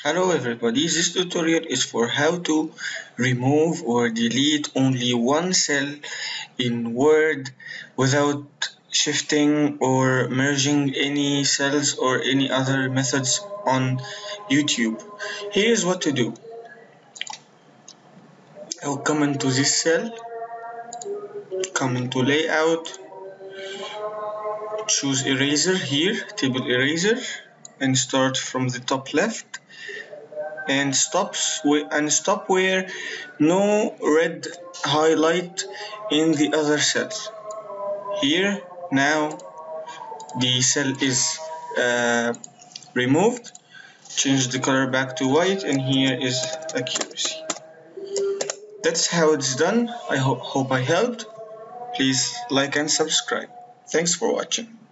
Hello everybody, this tutorial is for how to remove or delete only one cell in Word without shifting or merging any cells or any other methods on YouTube. Here's what to do. I'll come into this cell, come into layout, choose eraser here, table eraser, and start from the top left. And stop where no red highlight in the other cells. Here now the cell is removed. Change the color back to white, and here is accuracy. That's how it's done. I hope I helped. Please like and subscribe. Thanks for watching.